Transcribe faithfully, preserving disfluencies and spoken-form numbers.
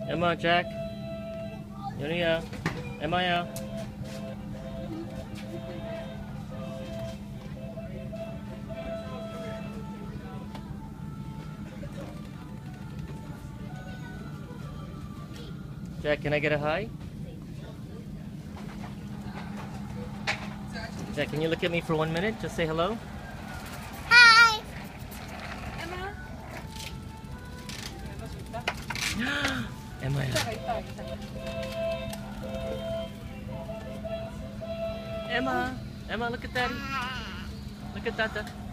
Emma, Jack. Yunia. Emma. Jack, can I get a hi? Jack, can you look at me for one minute? Just say hello. Hi. Emma. Emma. Emma. Emma, look at Daddy. Look at Tata.